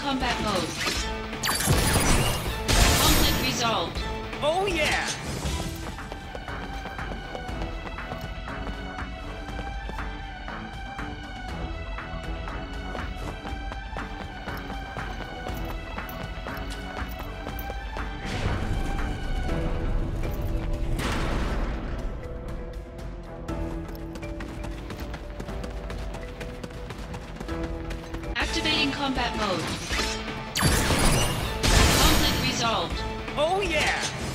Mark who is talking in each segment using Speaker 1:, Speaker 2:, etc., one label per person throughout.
Speaker 1: combat mode. Conflict resolved.
Speaker 2: Oh yeah!
Speaker 1: Activating combat mode. Conflict resolved.
Speaker 2: Oh yeah!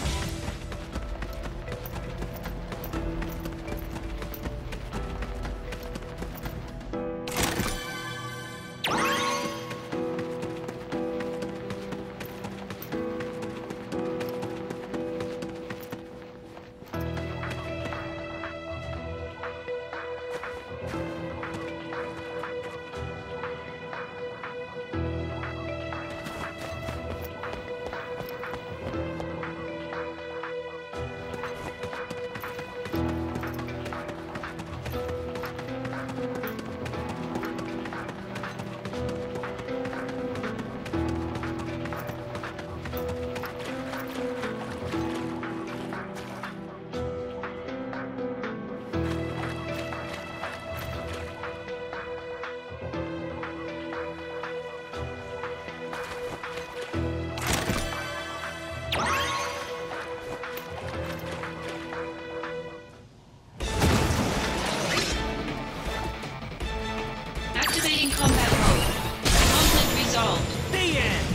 Speaker 1: Activating combat mode. Conflict resolved.
Speaker 2: The end!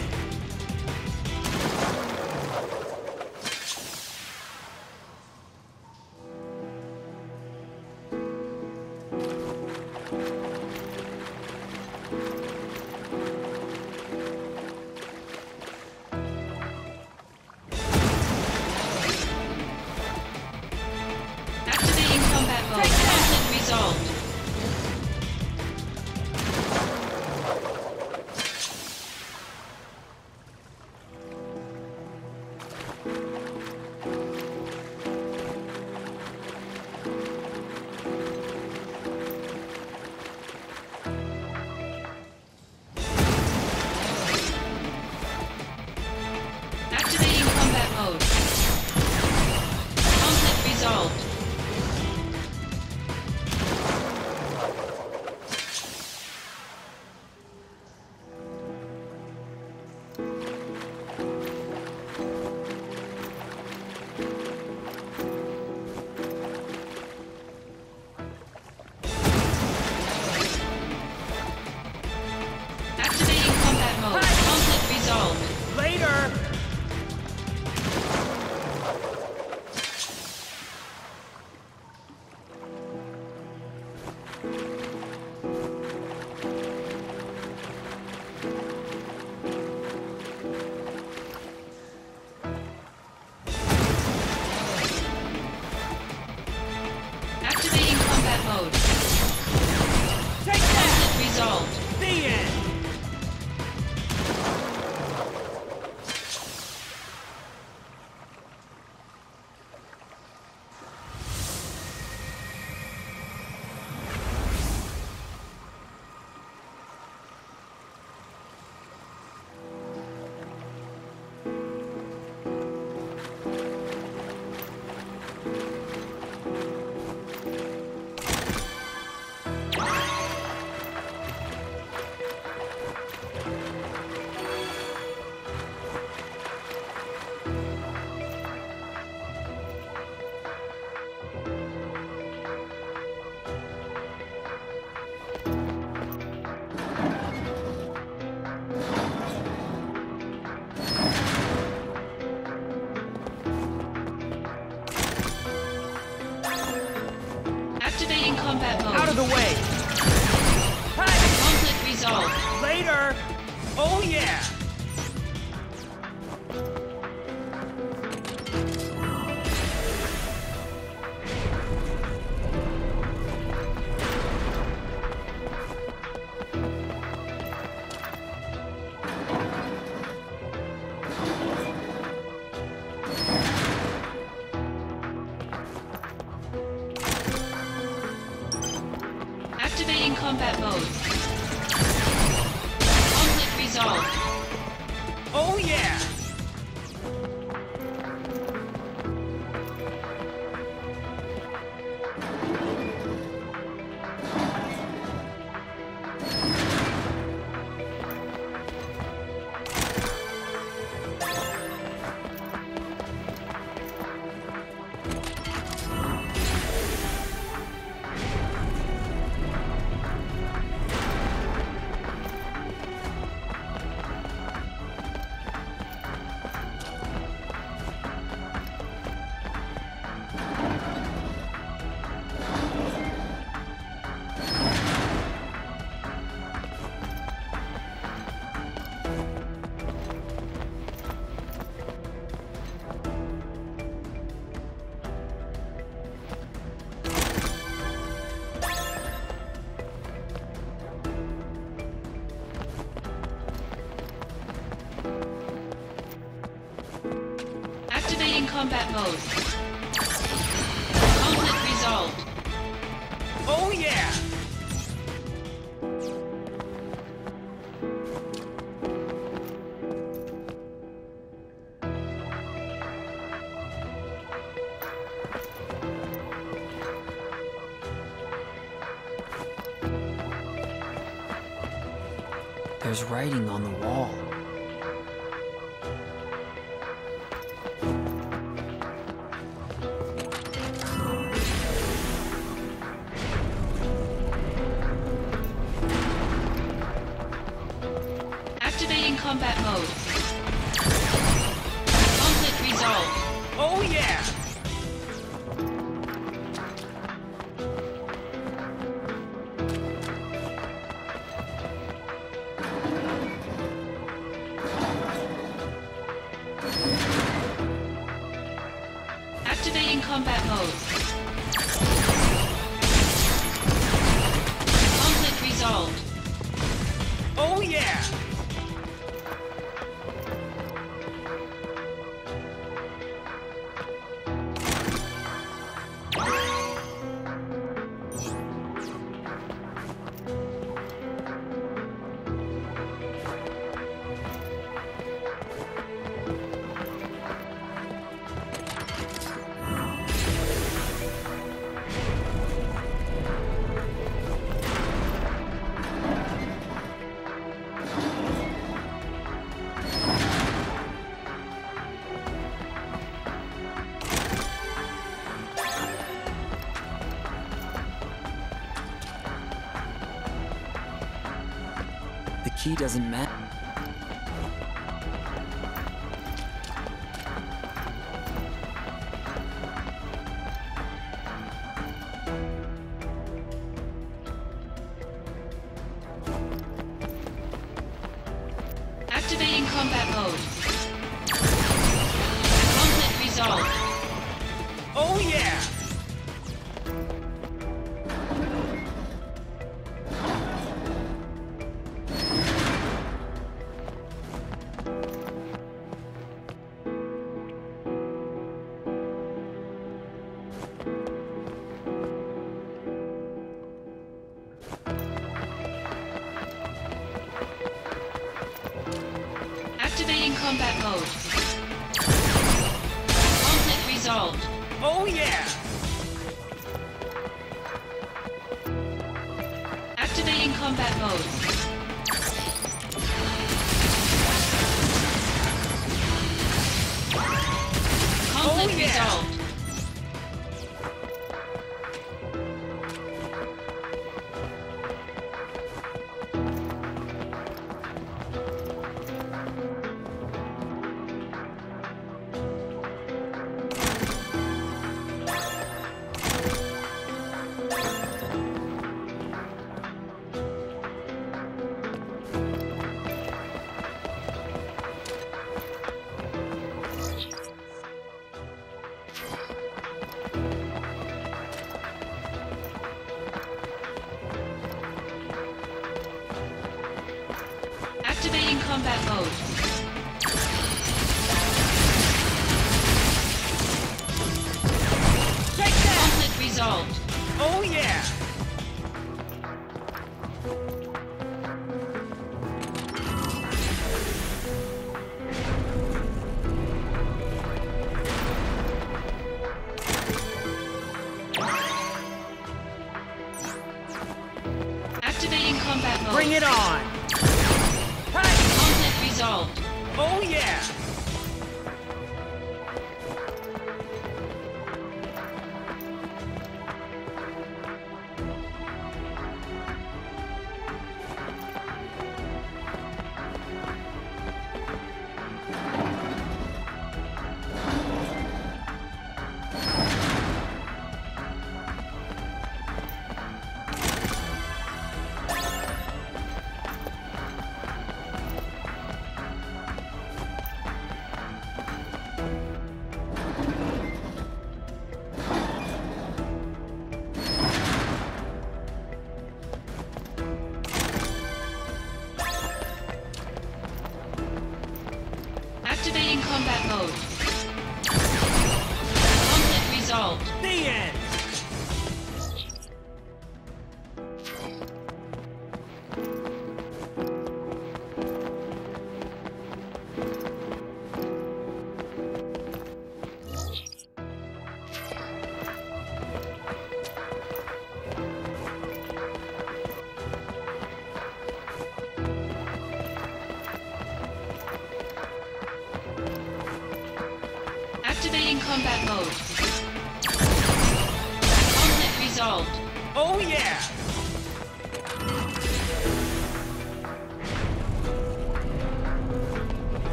Speaker 1: Activating combat mode. Conflict resolved. Activating combat mode. Conflict resolved. Activating combat mode. Conflict resolved.
Speaker 2: Later!
Speaker 1: Activating combat mode.
Speaker 2: Take that!
Speaker 1: Conflict resolved.
Speaker 2: The end!
Speaker 1: Activating combat mode.
Speaker 2: Out of the way! Hey!
Speaker 1: Conflict resolved.
Speaker 2: Later! Oh yeah!
Speaker 1: Activating combat mode. Conflict resolved. combat mode. Conflict resolved.
Speaker 2: Oh yeah!
Speaker 3: There's writing on the wall.
Speaker 1: Activating combat mode. Conflict resolved.
Speaker 2: Oh yeah!
Speaker 1: Activating combat mode. Conflict resolved.
Speaker 2: Oh yeah!
Speaker 3: The key doesn't matter.
Speaker 1: Activating combat mode. Conflict resolved.
Speaker 2: Oh yeah!
Speaker 1: Activating combat mode. Conflict resolved.
Speaker 2: Oh yeah!
Speaker 1: Activating combat mode. Conflict resolved. Activating combat mode.
Speaker 2: Take that!
Speaker 1: Conflict resolved.
Speaker 2: Oh yeah!
Speaker 1: Activating combat mode.
Speaker 2: Bring it on! Hey!
Speaker 1: Conflict resolved.
Speaker 2: Oh yeah!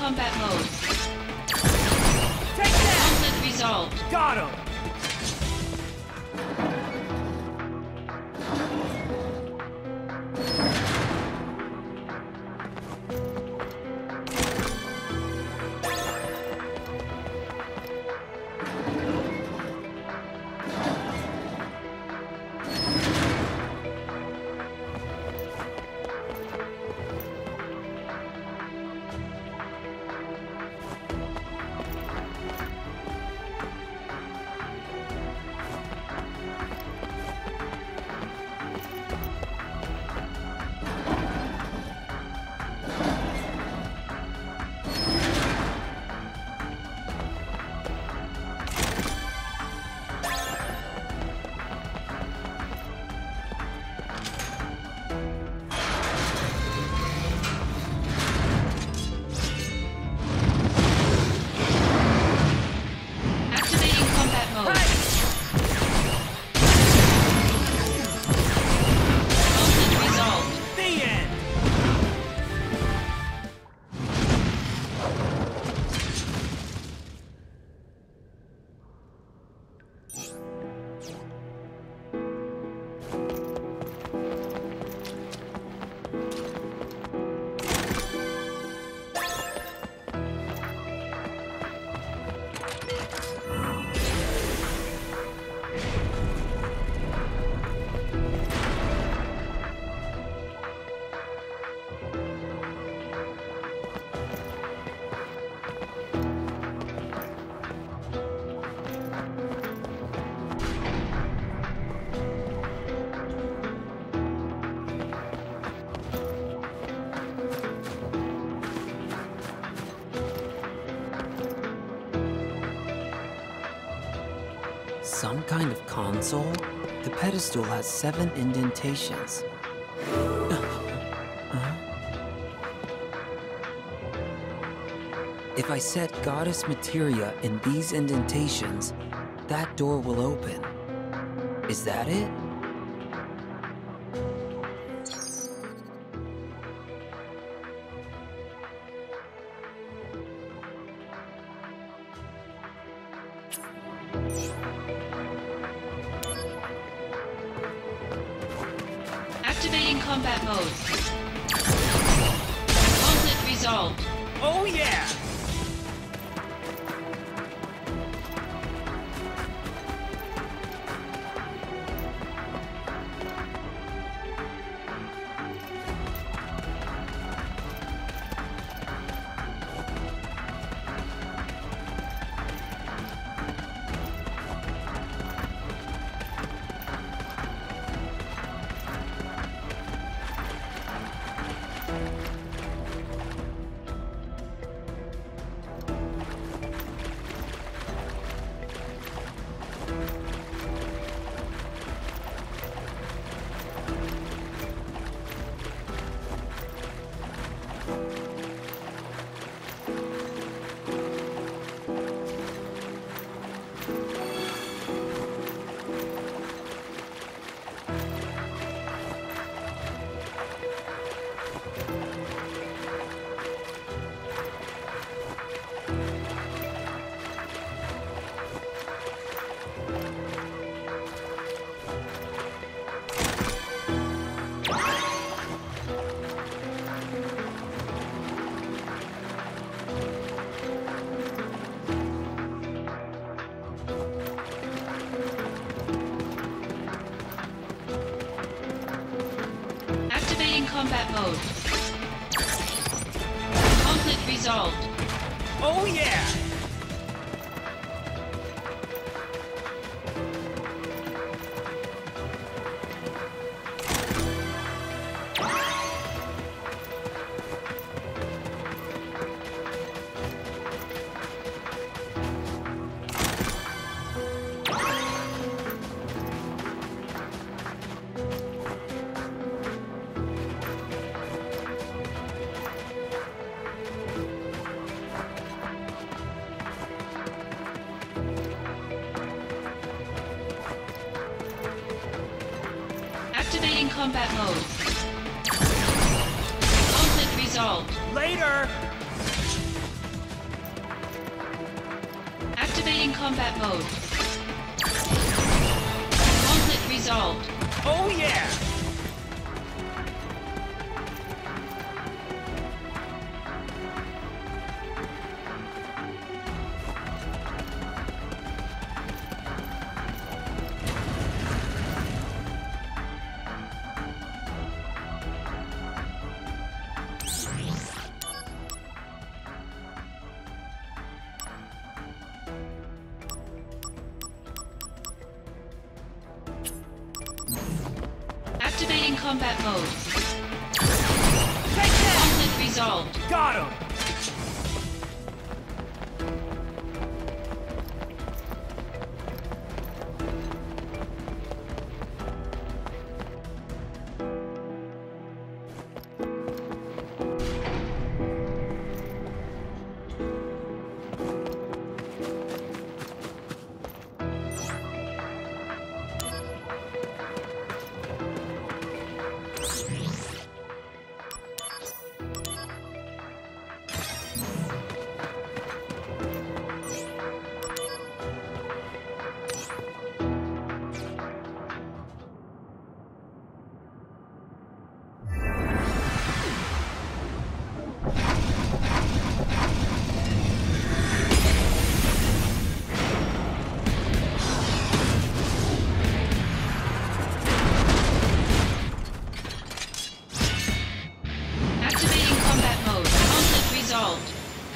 Speaker 1: combat mode.
Speaker 2: Take that!
Speaker 1: Conflict resolved.
Speaker 2: Got him!
Speaker 3: Some kind of console? The pedestal has 7 indentations. If I set Goddess Materia in these indentations, that door will open. Is that it?
Speaker 1: Activating combat mode. Conflict resolved.
Speaker 2: Oh yeah!
Speaker 1: Combat mode. Conflict resolved.
Speaker 2: Oh yeah!
Speaker 1: Activating combat mode. Conflict resolved.
Speaker 2: Later!
Speaker 1: Activating combat mode. Conflict resolved.
Speaker 2: Oh yeah!
Speaker 1: Activating combat mode.
Speaker 2: Take that!
Speaker 1: Conflict resolved.
Speaker 2: Got him!
Speaker 1: Activating combat mode. Conflict resolved.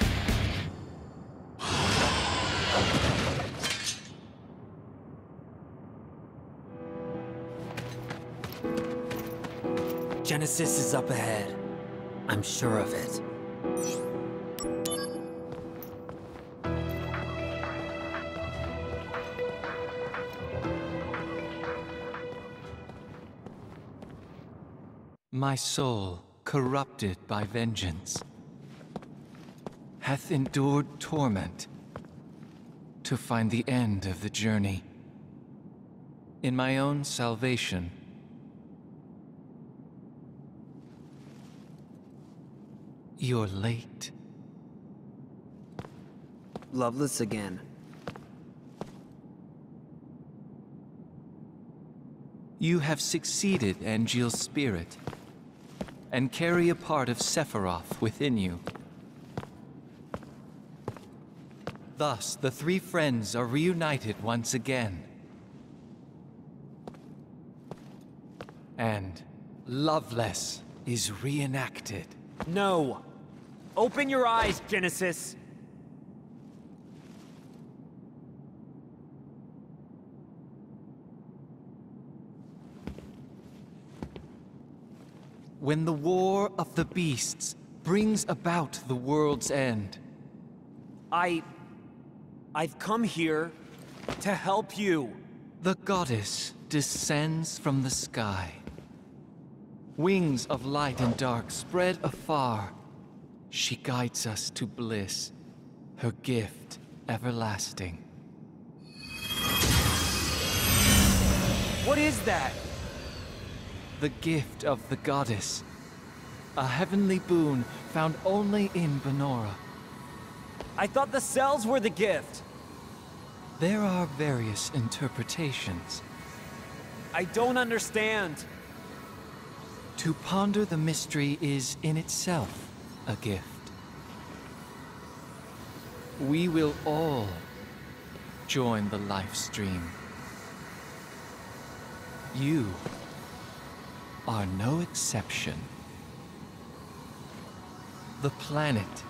Speaker 3: Genesis is up ahead. I'm sure of it.
Speaker 4: My soul, corrupted by vengeance, hath endured torment to find the end of the journey. In my own salvation, you're late.
Speaker 3: Loveless again.
Speaker 4: You have succeeded, Angeal's spirit, and carry a part of Sephiroth within you. Thus, the three friends are reunited once again. And Loveless is reenacted.
Speaker 2: No! Open your eyes, Genesis!
Speaker 4: When the war of the beasts brings about the world's end,
Speaker 2: I've come here to help you.
Speaker 4: the goddess descends from the sky. Wings of light and dark spread afar. She guides us to bliss, her gift everlasting.
Speaker 2: What is that?
Speaker 4: The gift of the goddess. A heavenly boon found only in Benora.
Speaker 2: I thought the cells were the gift.
Speaker 4: There are various interpretations.
Speaker 2: I don't understand.
Speaker 4: To ponder the mystery is in itself a gift. We will all join the life stream. You are no exception. The planet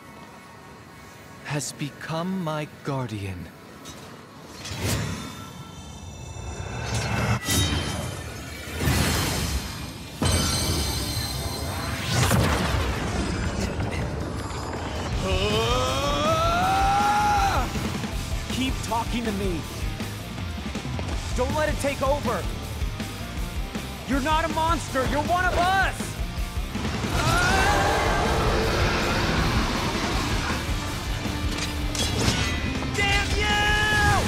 Speaker 4: has become my guardian.
Speaker 2: Keep talking to me. Don't let it take over. You're not a monster, you're one of us! Damn you!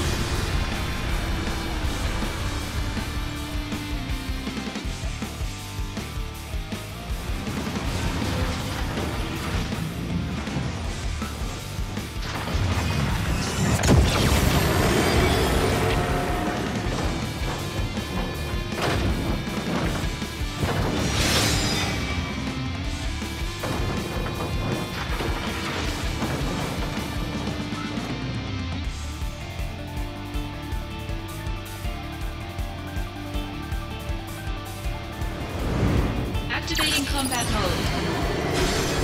Speaker 1: Activating combat mode.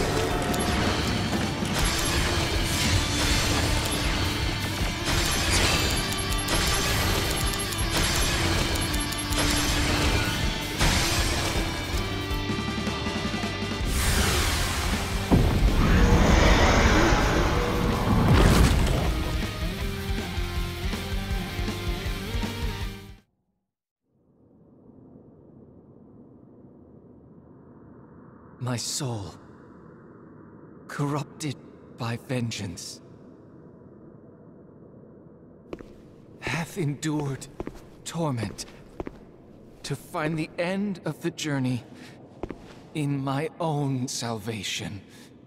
Speaker 4: My soul, corrupted by vengeance, hath endured torment to find the end of the journey in my own salvation.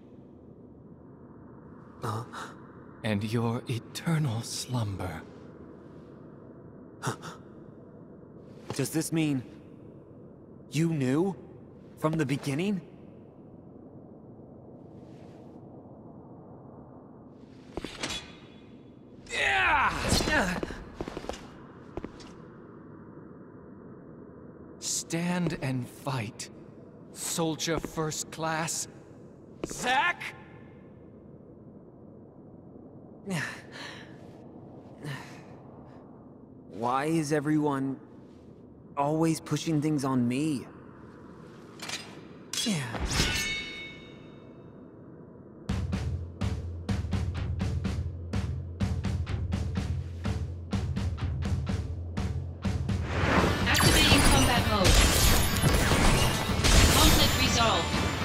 Speaker 4: And your eternal slumber.
Speaker 2: Does this mean you knew from the beginning?
Speaker 4: Stand and fight, soldier first class. Zack!
Speaker 2: Why is everyone always pushing things on me?
Speaker 1: Activating combat mode. Conflict resolved.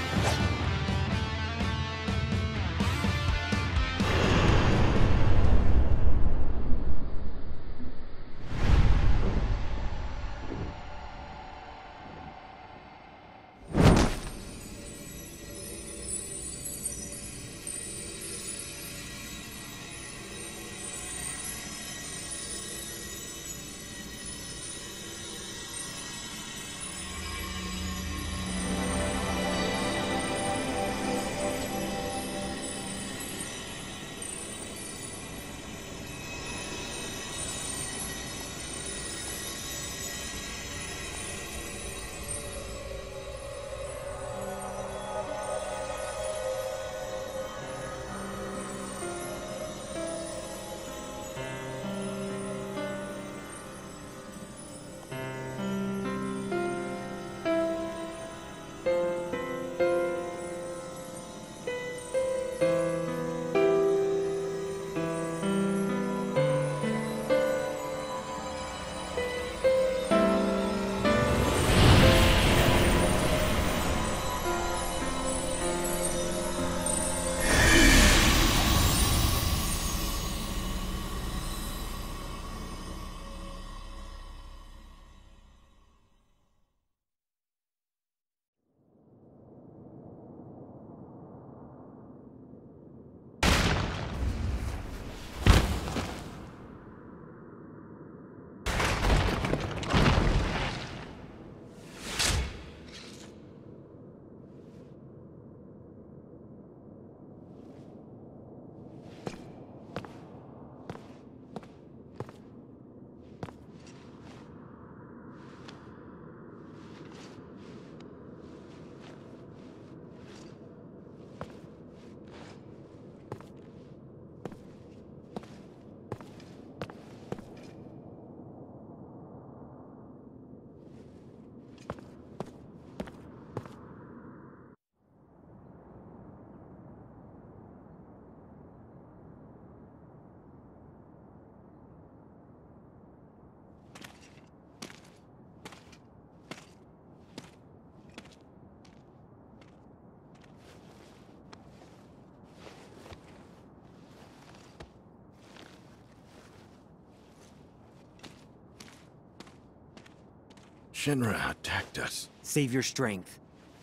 Speaker 5: Shinra attacked us.
Speaker 2: Save your strength.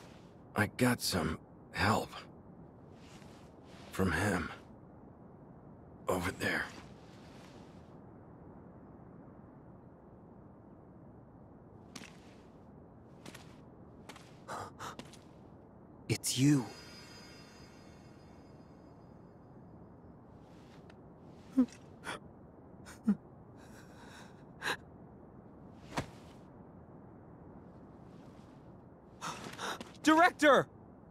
Speaker 5: I got some help. From him. Over there.
Speaker 2: It's you. Director!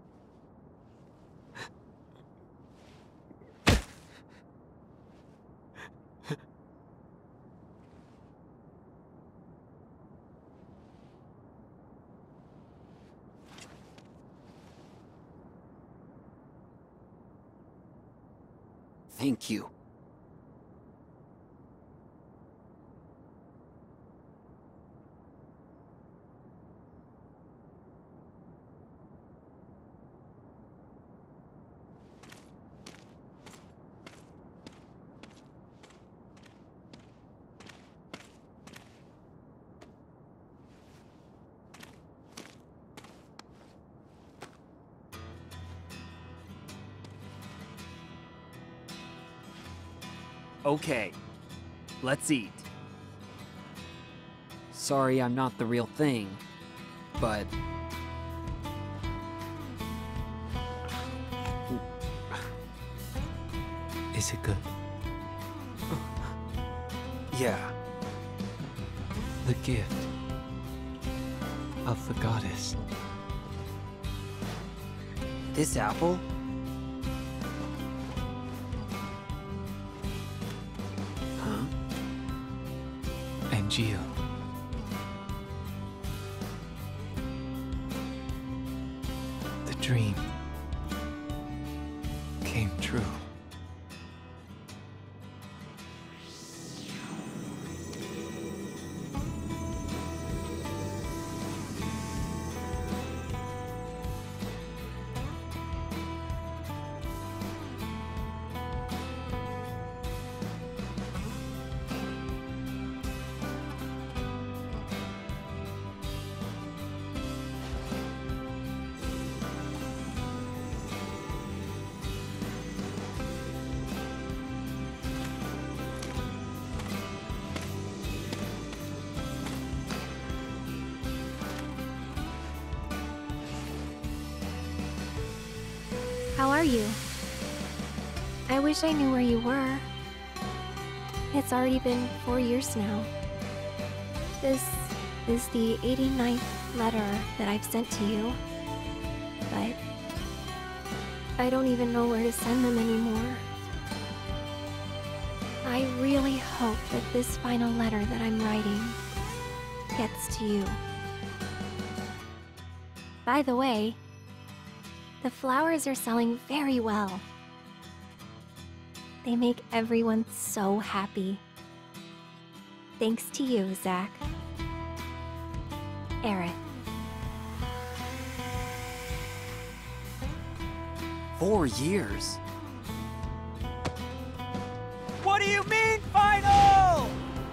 Speaker 3: Thank you.
Speaker 2: Okay, let's eat.
Speaker 3: Sorry I'm not the real thing, but...
Speaker 4: Is it good?
Speaker 3: yeah.
Speaker 4: The gift of the goddess.
Speaker 3: This apple? Huh?
Speaker 4: And Gio. The dream came true.
Speaker 6: How are you? I wish I knew where you were. It's already been 4 years now. This is the 89th letter that I've sent to you. But I don't even know where to send them anymore. I really hope that this final letter that I'm writing gets to you. By the way, the flowers are selling very well. They make everyone so happy. Thanks to you, Zach. Aerith.
Speaker 3: 4 years?
Speaker 2: What do you mean, final?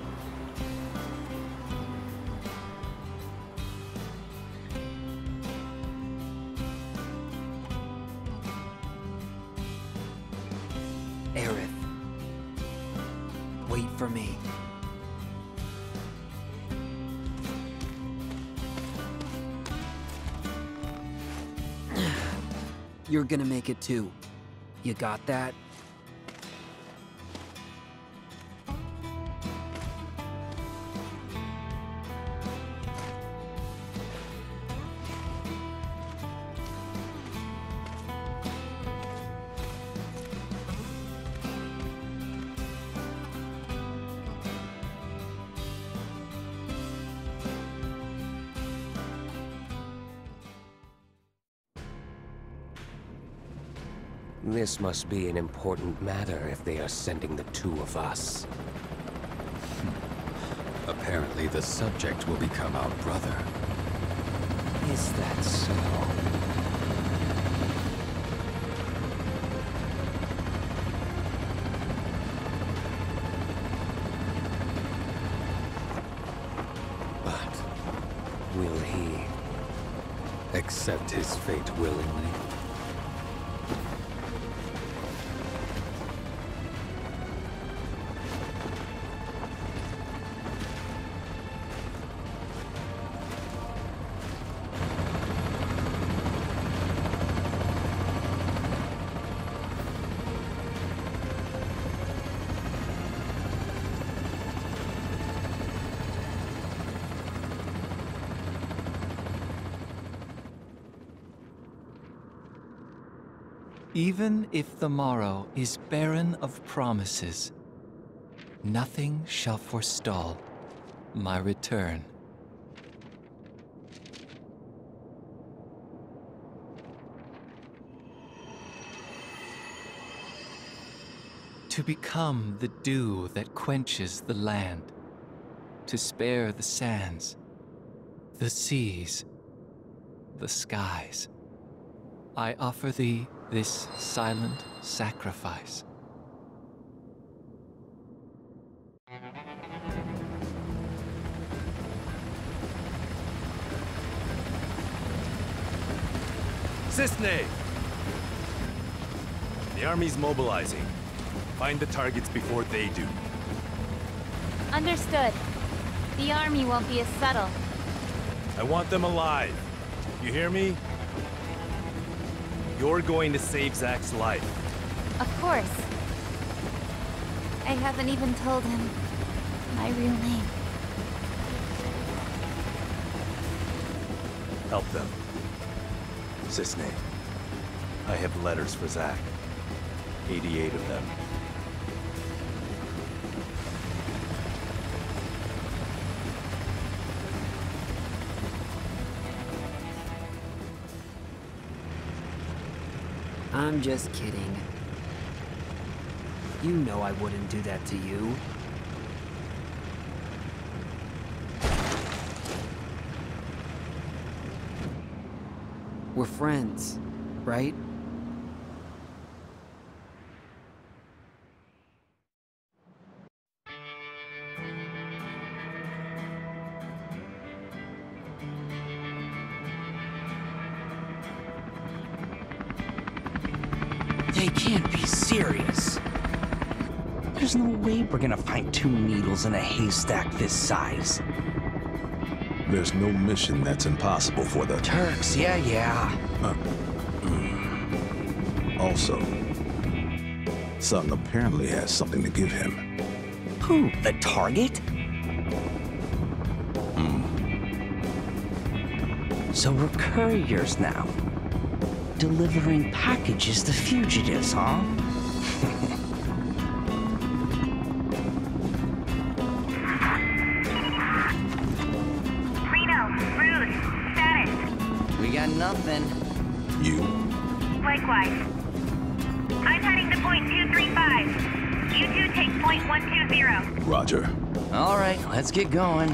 Speaker 3: Aerith. Wait for me. You're gonna make it too. You got that?
Speaker 7: This must be an important matter if they are sending the two of us.
Speaker 5: Apparently the subject will become our brother.
Speaker 7: Is that so? But will he accept his fate willingly?
Speaker 4: Even if the morrow is barren of promises, nothing shall forestall my return. To become the dew that quenches the land, to spare the sands, the seas, the skies, I offer thee this silent sacrifice.
Speaker 8: Cisne! The army's mobilizing. Find the targets before they do.
Speaker 9: Understood. The army won't be as subtle.
Speaker 8: I want them alive. You hear me? You're going to save Zack's life.
Speaker 9: Of course. I haven't even told him my real name.
Speaker 8: Help them. Cisne, I have letters for Zack. 88 of them.
Speaker 3: I'm just kidding. You know I wouldn't do that to you. We're friends, right?
Speaker 10: They can't be serious. There's no way we're gonna find 2 needles in a haystack this size.
Speaker 11: There's no mission that's impossible for the
Speaker 10: Turks, yeah.
Speaker 11: Also, Sutton apparently has something to give him.
Speaker 10: Who? The target? So we're couriers now. Delivering packages to fugitives, huh?
Speaker 12: We got nothing.
Speaker 11: You?
Speaker 12: Likewise. I'm heading to point 235. You two take point 120.
Speaker 11: Roger.
Speaker 10: All right, let's get going.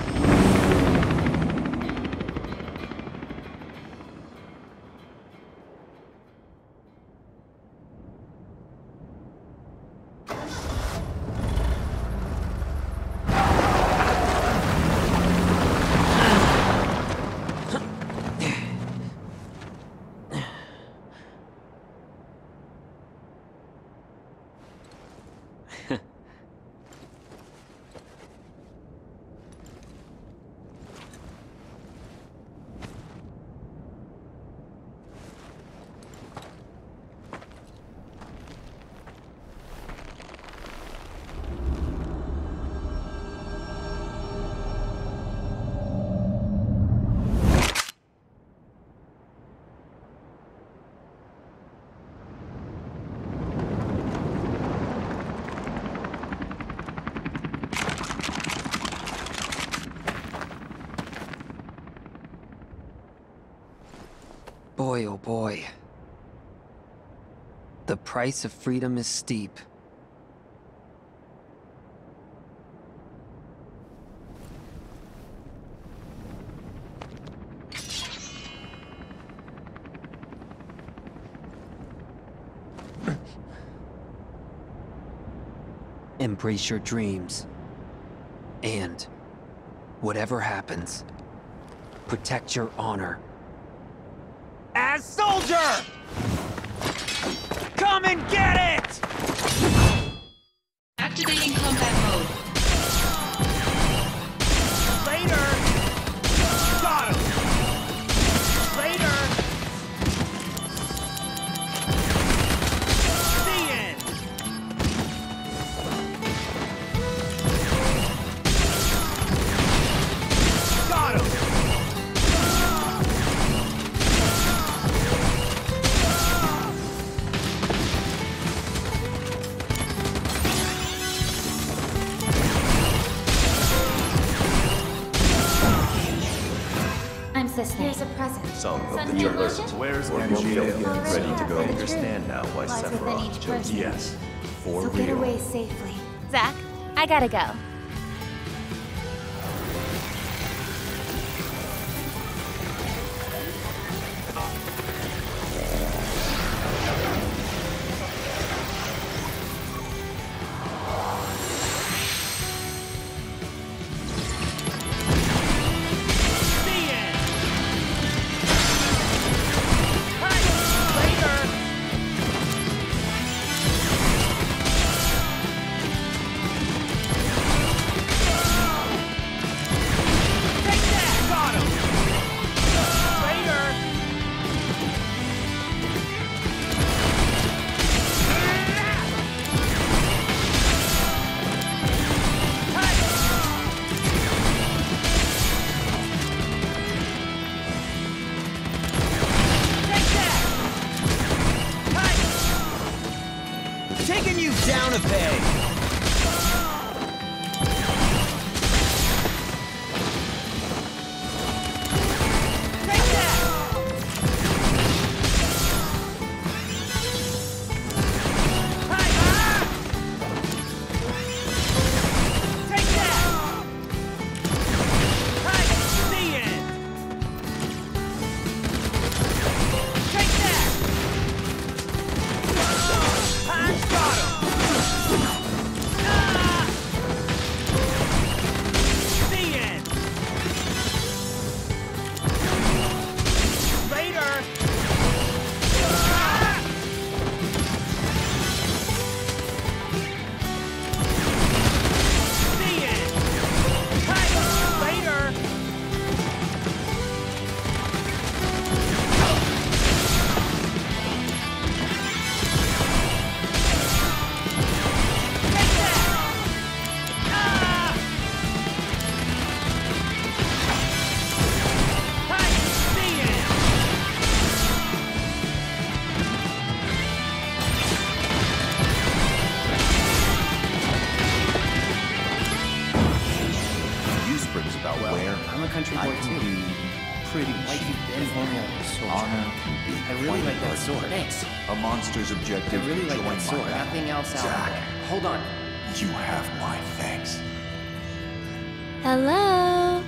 Speaker 3: Boy, oh boy. The price of freedom is steep. Embrace your dreams. And, whatever happens, protect your honor.
Speaker 2: As soldier! Come and get it!
Speaker 1: Activating combat mode.
Speaker 2: Later! Got him! Later! The end! Got him!
Speaker 9: Cissnei. Here's a present.
Speaker 8: Some of the
Speaker 9: New
Speaker 8: universe
Speaker 9: logic?
Speaker 8: wears
Speaker 9: Or
Speaker 8: and shield,
Speaker 9: Already
Speaker 8: ready to go.
Speaker 9: have the
Speaker 8: Understand now why
Speaker 9: lies within
Speaker 8: Sephiroth
Speaker 9: each
Speaker 8: chose
Speaker 9: person.
Speaker 8: yes, for
Speaker 9: So get
Speaker 8: real.
Speaker 9: away safely. Zach, I gotta go.
Speaker 2: Taking you down a peg!
Speaker 13: I'm a country boy too.
Speaker 14: Pretty
Speaker 13: Like
Speaker 14: cheap.
Speaker 13: you've been only a soldier.
Speaker 14: Honor can be
Speaker 13: I really
Speaker 14: quite
Speaker 13: like that
Speaker 14: hard.
Speaker 13: sword. Thanks.
Speaker 14: A monster's
Speaker 13: I
Speaker 14: objective
Speaker 13: really
Speaker 14: to
Speaker 13: like
Speaker 14: join
Speaker 13: that
Speaker 14: my
Speaker 13: sword.
Speaker 14: battle.
Speaker 13: Nothing else out
Speaker 14: Zack,
Speaker 13: there. Hold on.
Speaker 14: you have my thanks.
Speaker 6: Hello?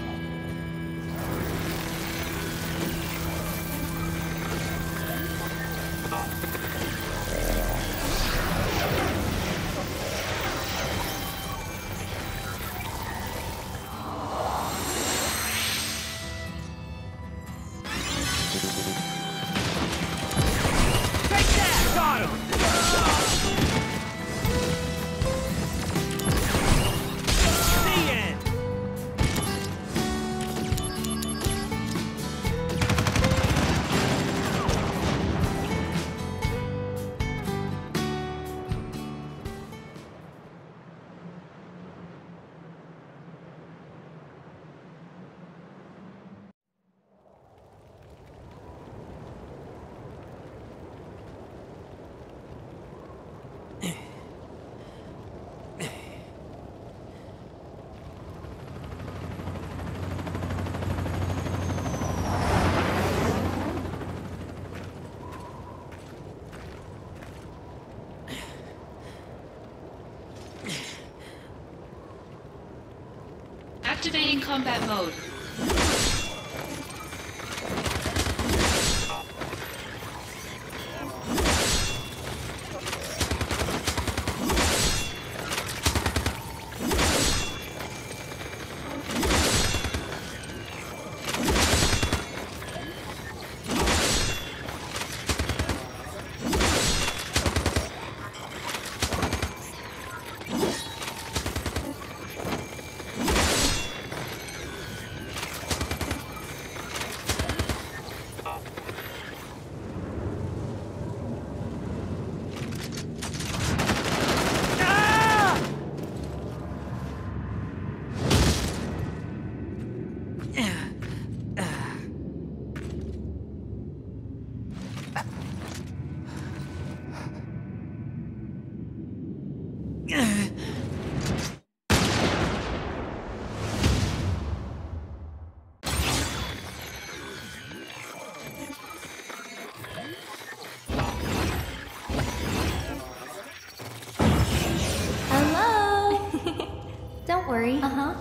Speaker 1: Activating combat mode.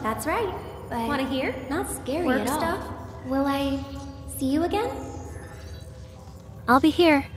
Speaker 6: That's right. But
Speaker 9: Wanna hear?
Speaker 6: Not scary
Speaker 9: Work
Speaker 6: at all.
Speaker 9: stuff?
Speaker 6: Will I see you again? I'll be here.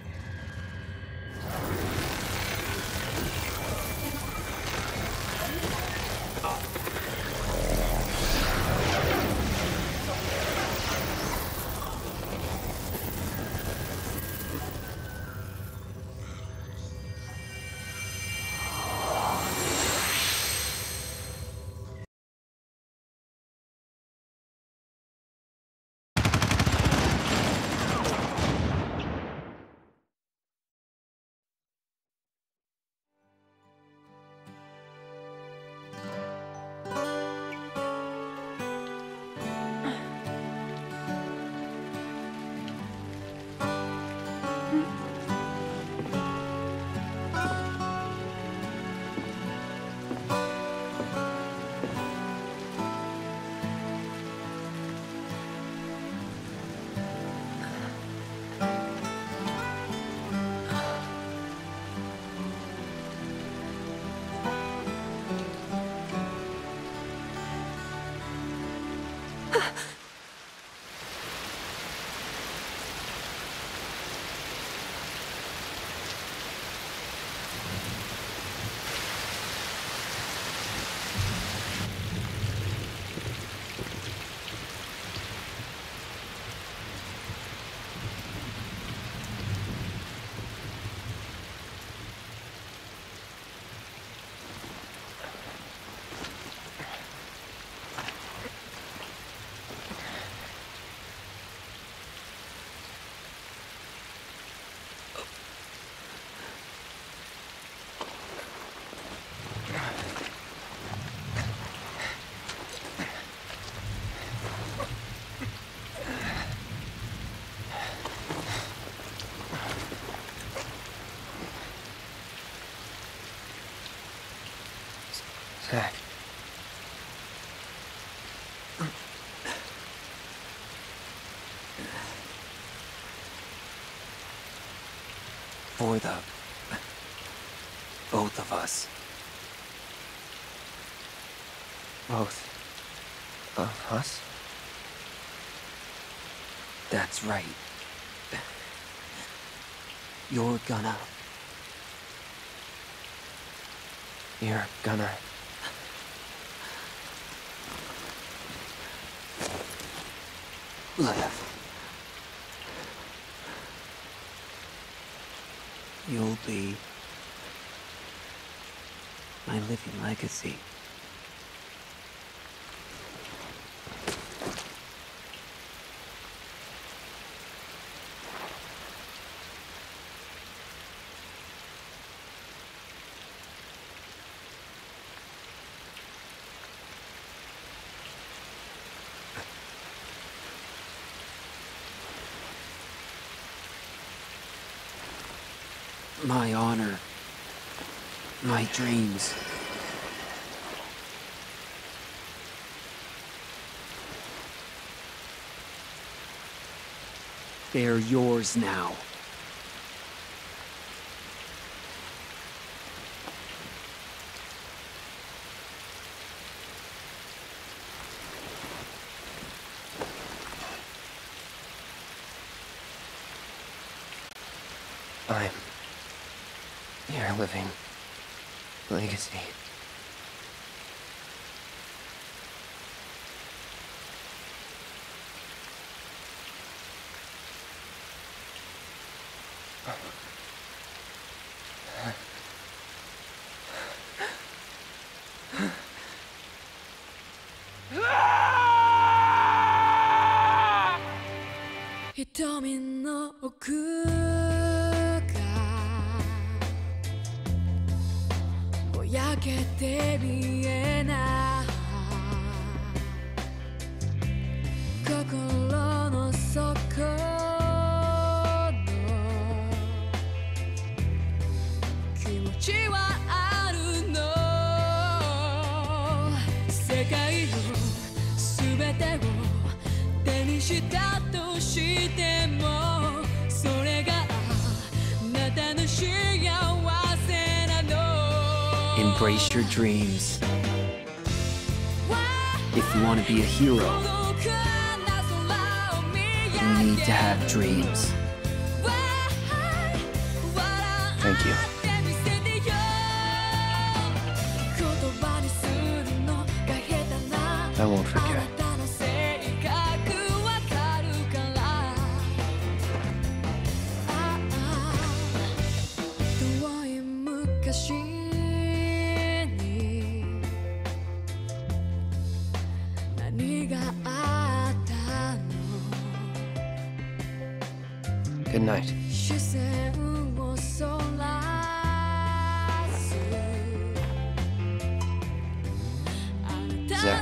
Speaker 7: Zack. For the both of us. Both of us? That's right. You're gonna live. You'll be my living legacy. My honor, my dreams. They're yours now. I'm your living legacy.
Speaker 15: 瞳の奥がぼやけて見えない心の底の気持ちはあるの世界の全てを手にしたとしてもそれがあなたの幸せなの
Speaker 3: Embrace your dreams. If you want to be a hero, you need to have dreams.
Speaker 13: Thank you. I won't forget. Good night. Zach.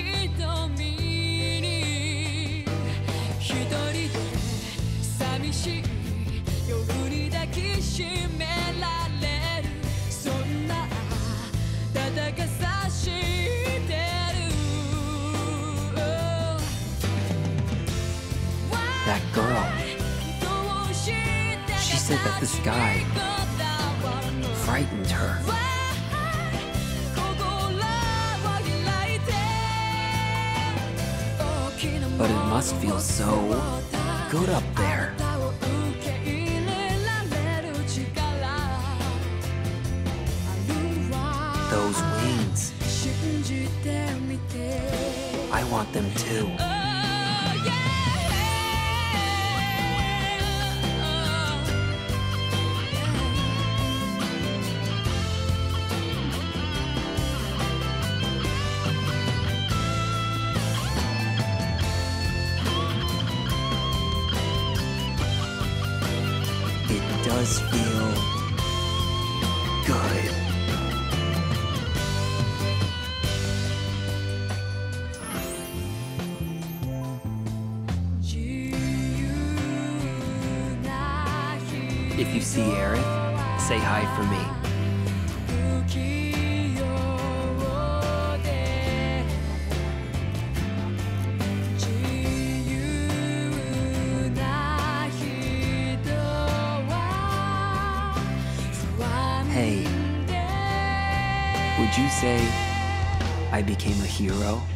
Speaker 3: That girl. She said that this guy frightened her. But it must feel so good up there. Those wings. I want them too. It does feel good. If you see Aerith, say hi for me. Hey, would you say I became a hero?